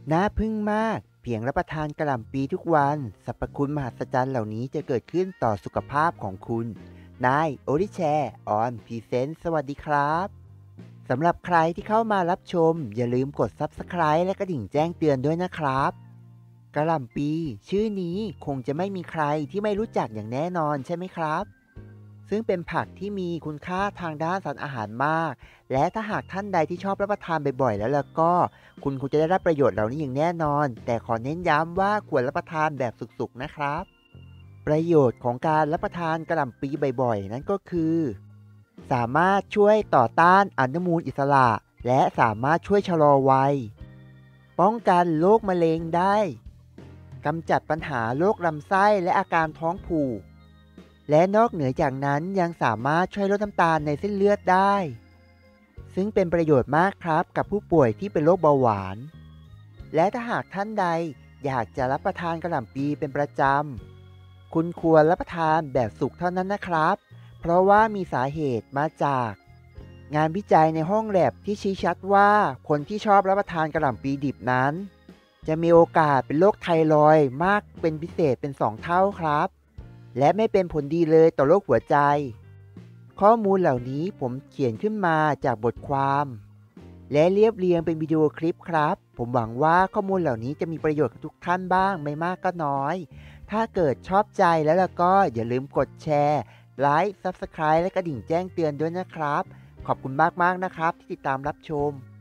น่าพึ่งมากเพียงรับประทานกะหล่ำปีทุกวันสรรพคุณมหัศจรรย์เหล่านี้จะเกิดขึ้นต่อสุขภาพของคุณนายโอริแชร์ออนพรีเซนต์สวัสดีครับสำหรับใครที่เข้ามารับชมอย่าลืมกด Subscribe และกระดิ่งแจ้งเตือนด้วยนะครับกะหล่ำปีชื่อนี้คงจะไม่มีใครที่ไม่รู้จักอย่างแน่นอนใช่ไหมครับซึ่งเป็นผักที่มีคุณค่าทางด้านสารอาหารมากและถ้าหากท่านใดที่ชอบรับประทานบ่อยๆแล้วก็คุณคงจะได้รับประโยชน์เหล่านี้อย่างแน่นอนแต่ขอเน้นย้ำว่าควรรับประทานแบบสุกๆนะครับประโยชน์ของการรับประทานกะหล่ำปีบ่อยๆนั่นก็คือสามารถช่วยต่อต้านอนุมูลอิสระและสามารถช่วยชะลอวัยป้องกันโรคมะเร็งได้กำจัดปัญหาโรคลำไส้และอาการท้องผูก และนอกเหนือจากนั้นยังสามารถช่วยลดน้ำตาลในเส้นเลือดได้ซึ่งเป็นประโยชน์มากครับกับผู้ป่วยที่เป็นโรคเบาหวานและถ้าหากท่านใดอยากจะรับประทานกะหล่ำปีเป็นประจำคุณควรรับประทานแบบสุกเท่านั้นนะครับเพราะว่ามีสาเหตุมาจากงานวิจัยในห้องแลบที่ชี้ชัดว่าคนที่ชอบรับประทานกะหล่ำปีดิบนั้นจะมีโอกาสเป็นโรคไทรอยด์มากเป็นพิเศษเป็น2เท่าครับและไม่เป็นผลดีเลยต่อโรคหัวใจข้อมูลเหล่านี้ผมเขียนขึ้นมาจากบทความและเรียบเรียงเป็นวิดีโอคลิปครับผมหวังว่าข้อมูลเหล่านี้จะมีประโยชน์กับทุกท่านบ้างไม่มากก็น้อยถ้าเกิดชอบใจแล้วก็อย่าลืมกดแชร์ไลค์ Subscribe และกระดิ่งแจ้งเตือนด้วยนะครับขอบคุณมากๆนะครับที่ติดตามรับชม